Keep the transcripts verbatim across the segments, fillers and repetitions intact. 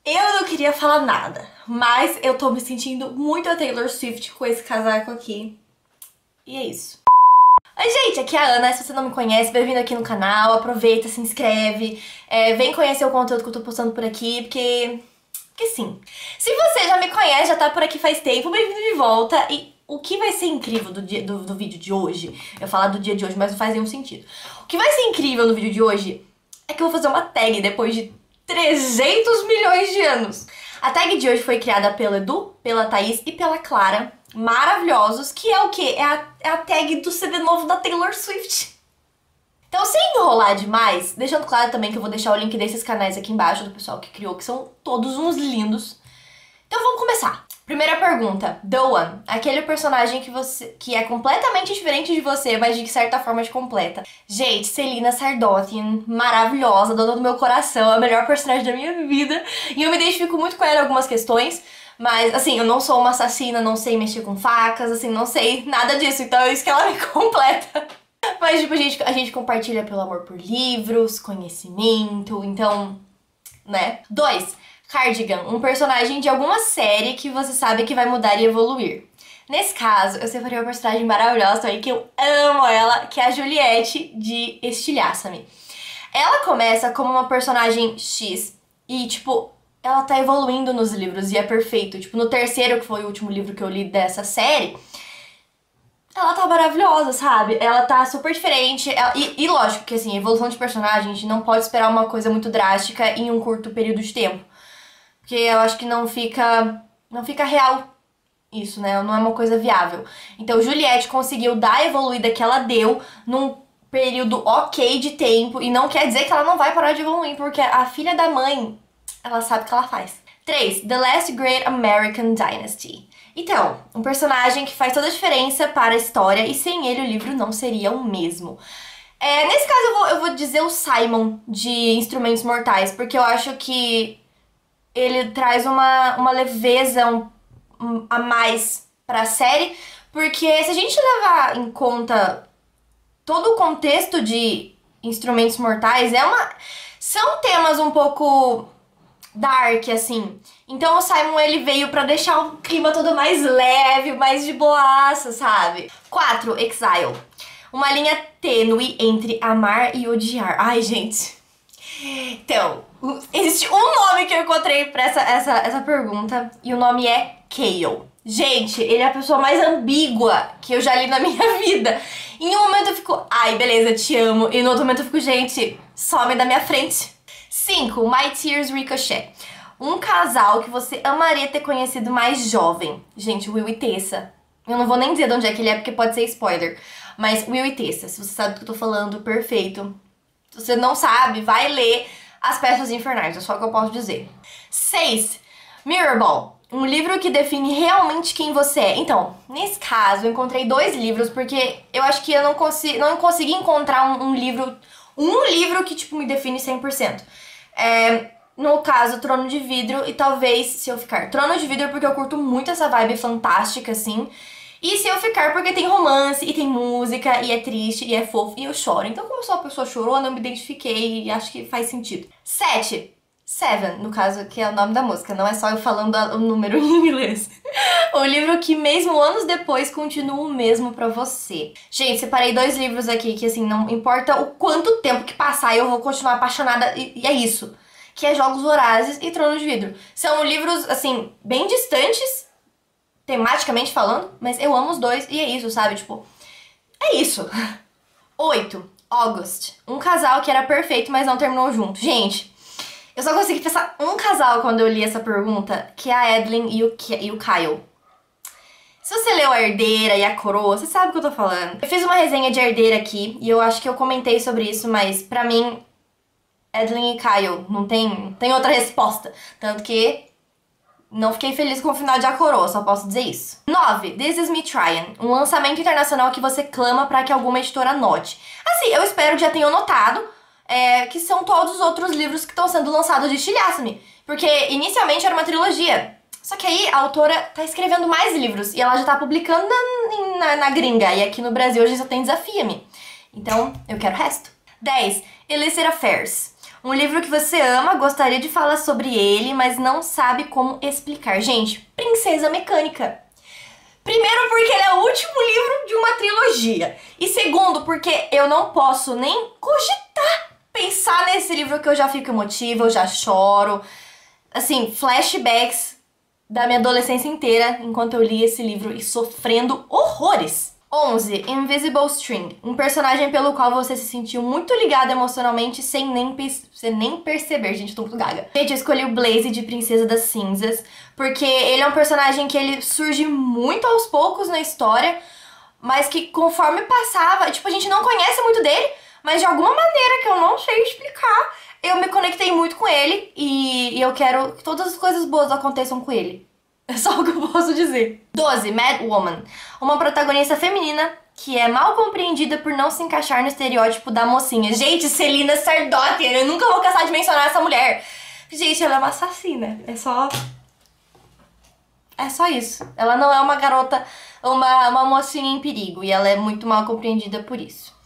Eu não queria falar nada, mas eu tô me sentindo muito a Taylor Swift com esse casaco aqui. E é isso. Oi, gente, aqui é a Ana. Se você não me conhece, bem-vindo aqui no canal. Aproveita, se inscreve, é, vem conhecer o conteúdo que eu tô postando por aqui, porque... porque sim. Se você já me conhece, já tá por aqui faz tempo, bem-vindo de volta. E o que vai ser incrível do, dia, do, do vídeo de hoje, eu falar do dia de hoje, mas não faz nenhum sentido. O que vai ser incrível no vídeo de hoje é que eu vou fazer uma tag depois de trezentos milhões de anos. A tag de hoje foi criada pelo Edu, pela Thaís e pela Clara, maravilhosos, que é o quê? É a, é a tag do C D novo da Taylor Swift. Então, sem enrolar demais, deixando claro também que eu vou deixar o link desses canais aqui embaixo do pessoal que criou, que são todos uns lindos. Então vamos começar. Primeira pergunta, The One, aquele personagem que você que é completamente diferente de você, mas de certa forma te completa. Gente, Selena Sardothian, maravilhosa, dona do meu coração, a melhor personagem da minha vida. E eu me identifico muito com ela em algumas questões, mas assim, eu não sou uma assassina, não sei mexer com facas, assim, não sei nada disso, então é isso que ela me completa. Mas tipo, a gente, a gente compartilha pelo amor por livros, conhecimento, então, né? Dois. Cardigan, um personagem de alguma série que você sabe que vai mudar e evoluir. Nesse caso, eu separei uma personagem maravilhosa também, que eu amo ela, que é a Juliette de Estilhaça-me. Ela começa como uma personagem X e, tipo, ela tá evoluindo nos livros e é perfeito. Tipo, no terceiro, que foi o último livro que eu li dessa série, ela tá maravilhosa, sabe? Ela tá super diferente. Ela... E, e lógico que, assim, evolução de personagem, a gente não pode esperar uma coisa muito drástica em um curto período de tempo. Porque eu acho que não fica, não fica real isso, né? Não é uma coisa viável. Então, Juliette conseguiu dar a evoluída que ela deu num período ok de tempo. E não quer dizer que ela não vai parar de evoluir, porque a filha da mãe, ela sabe o que ela faz. três. The Last Great American Dynasty. Então, um personagem que faz toda a diferença para a história e sem ele o livro não seria o mesmo. É, nesse caso, eu vou, eu vou dizer o Simon de Instrumentos Mortais, porque eu acho que ele traz uma, uma leveza um, um, a mais pra série, porque se a gente levar em conta todo o contexto de Instrumentos Mortais, é uma, são temas um pouco dark, assim. Então o Simon, ele veio pra deixar o clima todo mais leve, mais de boaça, sabe? quatro. Exile. Uma linha tênue entre amar e odiar. Ai, gente. Então, existe um nome que eu encontrei pra essa, essa, essa pergunta, e o nome é Cale. Gente, ele é a pessoa mais ambígua que eu já li na minha vida. Em um momento eu fico, ai, beleza, te amo. E no outro momento eu fico, gente, some da minha frente. cinco. My Tears Ricochet. Um casal que você amaria ter conhecido mais jovem. Gente, Will e Tessa. Eu não vou nem dizer de onde é que ele é, porque pode ser spoiler. Mas Will e Tessa, se você sabe do que eu tô falando, perfeito. Se você não sabe, vai ler As Peças Infernais, é só o que eu posso dizer. seis. Mirrorball, um livro que define realmente quem você é. Então, nesse caso, eu encontrei dois livros, porque eu acho que eu não, consi não consegui encontrar um, um livro, um livro que, tipo, me define cem por cento. É, no caso, Trono de Vidro, e talvez, se eu ficar Trono de Vidro, porque eu curto muito essa vibe fantástica, assim. E se eu ficar porque tem romance, e tem música, e é triste, e é fofo, e eu choro. Então, como eu sou uma pessoa chorona, eu me identifiquei e acho que faz sentido. sete. Seven, no caso, que é o nome da música, não é só eu falando o número em inglês. O livro que mesmo anos depois continua o mesmo pra você. Gente, separei dois livros aqui que, assim, não importa o quanto tempo que passar, eu vou continuar apaixonada, e, e é isso. Que é Jogos Vorazes e Trono de Vidro. São livros, assim, bem distantes, tematicamente falando, mas eu amo os dois e é isso, sabe? Tipo, é isso. oito. August. Um casal que era perfeito, mas não terminou junto. Gente, eu só consegui pensar um casal quando eu li essa pergunta, que é a Adeline e o, e o Kyle. Se você leu A Herdeira e A Coroa, você sabe o que eu tô falando. Eu fiz uma resenha de Herdeira aqui e eu acho que eu comentei sobre isso, mas pra mim, Adeline e Kyle, não tem, não tem outra resposta. Tanto que não fiquei feliz com o final de A Coroa, só posso dizer isso. nove. This Is Me Tryin'. Um lançamento internacional que você clama pra que alguma editora note. Assim, eu espero que já tenham notado é, que são todos os outros livros que estão sendo lançados de Estilhaça-me. Porque inicialmente era uma trilogia. Só que aí a autora tá escrevendo mais livros e ela já tá publicando na, na, na gringa. E aqui no Brasil a gente só tem Desafia-me. Então, eu quero o resto. dez. Illicit Affairs. Um livro que você ama, gostaria de falar sobre ele, mas não sabe como explicar. Gente, Princesa Mecânica. Primeiro porque ele é o último livro de uma trilogia. E segundo porque eu não posso nem cogitar pensar nesse livro que eu já fico emotiva, eu já choro. Assim, flashbacks da minha adolescência inteira enquanto eu li esse livro e sofrendo horrores. onze. Invisible String. Um personagem pelo qual você se sentiu muito ligado emocionalmente sem nem, sem nem perceber. Gente, eu tô muito gaga. Gente, eu escolhi o Blaze de Princesa das Cinzas, porque ele é um personagem que ele surge muito aos poucos na história, mas que conforme passava, tipo, a gente não conhece muito dele, mas de alguma maneira que eu não sei explicar, eu me conectei muito com ele e, e eu quero que todas as coisas boas aconteçam com ele. É só o que eu posso dizer. doze. Mad Woman. Uma protagonista feminina que é mal compreendida por não se encaixar no estereótipo da mocinha. Gente, Celina Sardotter, eu nunca vou cansar de mencionar essa mulher. Gente, ela é uma assassina. É só... É só isso. Ela não é uma garota, uma, uma mocinha em perigo. E ela é muito mal compreendida por isso.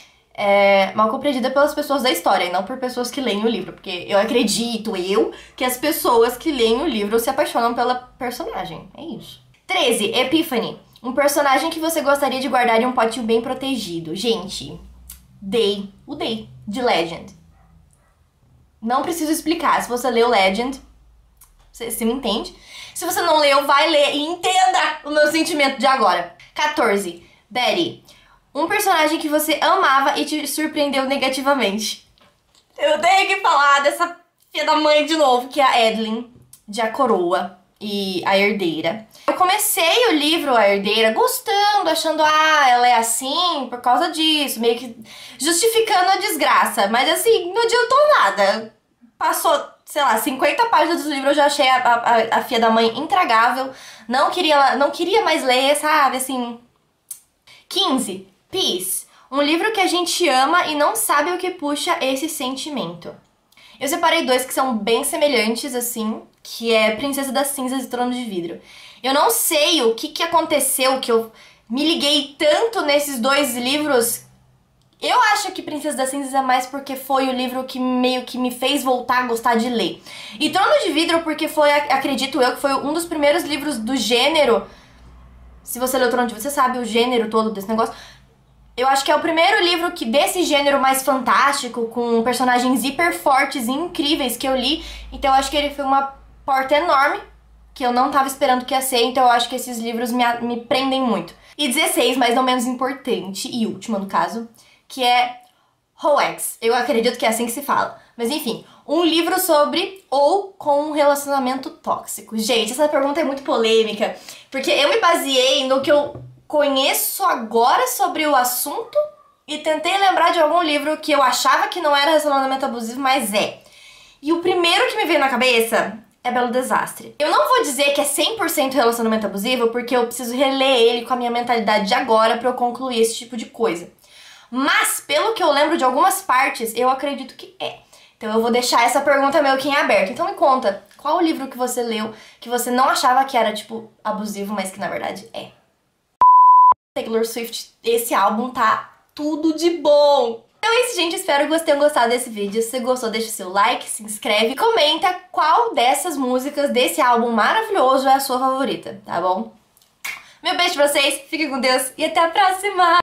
É mal compreendida pelas pessoas da história, e não por pessoas que leem o livro, porque eu acredito, eu, que as pessoas que leem o livro se apaixonam pela personagem. É isso. treze. Epiphany. Um personagem que você gostaria de guardar em um potinho bem protegido. Gente, Day. O Day, de Legend. Não preciso explicar. Se você leu Legend, você, você me entende. Se você não leu, vai ler e entenda o meu sentimento de agora. quatorze. Betty. Um personagem que você amava e te surpreendeu negativamente. Eu tenho que falar dessa filha da mãe de novo, que é a Edlyn, de A Coroa e a Herdeira. Eu comecei o livro A Herdeira gostando, achando, ah, ela é assim por causa disso, meio que justificando a desgraça. Mas assim, não adiantou nada. Passou, sei lá, cinquenta páginas do livro, eu já achei a, a, a filha da mãe intragável. Não queria, não queria mais ler, sabe, assim... quinze. Peace. Um livro que a gente ama e não sabe o que puxa esse sentimento. Eu separei dois que são bem semelhantes, assim, que é Princesa das Cinzas e Trono de Vidro. Eu não sei o que, que aconteceu, que eu me liguei tanto nesses dois livros. Eu acho que Princesa das Cinzas é mais porque foi o livro que meio que me fez voltar a gostar de ler. E Trono de Vidro porque foi, acredito eu, que foi um dos primeiros livros do gênero. Se você leu Trono de Vidro, você sabe o gênero todo desse negócio. Eu acho que é o primeiro livro que, desse gênero mais fantástico, com personagens hiper fortes e incríveis que eu li. Então eu acho que ele foi uma porta enorme, que eu não tava esperando que ia ser. Então eu acho que esses livros me, me prendem muito. E dezesseis, mas não menos importante, e última no caso, que é Hoax. Eu acredito que é assim que se fala. Mas enfim, um livro sobre ou com um relacionamento tóxico. Gente, essa pergunta é muito polêmica, porque eu me baseei no que eu conheço agora sobre o assunto e tentei lembrar de algum livro que eu achava que não era relacionamento abusivo, mas é. E o primeiro que me veio na cabeça é Belo Desastre. Eu não vou dizer que é cem por cento relacionamento abusivo, porque eu preciso reler ele com a minha mentalidade de agora pra eu concluir esse tipo de coisa. Mas, pelo que eu lembro de algumas partes, eu acredito que é. Então eu vou deixar essa pergunta meio que em aberto. Então me conta, qual o livro que você leu que você não achava que era, tipo, abusivo, mas que na verdade é? Taylor Swift, esse álbum tá tudo de bom! Então é isso, gente. Espero que vocês tenham gostado desse vídeo. Se você gostou, deixa o seu like, se inscreve e comenta qual dessas músicas desse álbum maravilhoso é a sua favorita, tá bom? Meu beijo pra vocês, fiquem com Deus e até a próxima!